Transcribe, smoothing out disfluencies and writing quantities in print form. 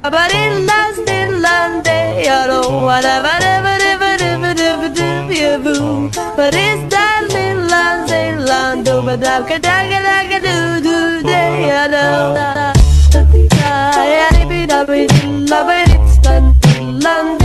But in last in London, I don't wanna boo. But it's that in London, London, but I could do day. I know. I be London.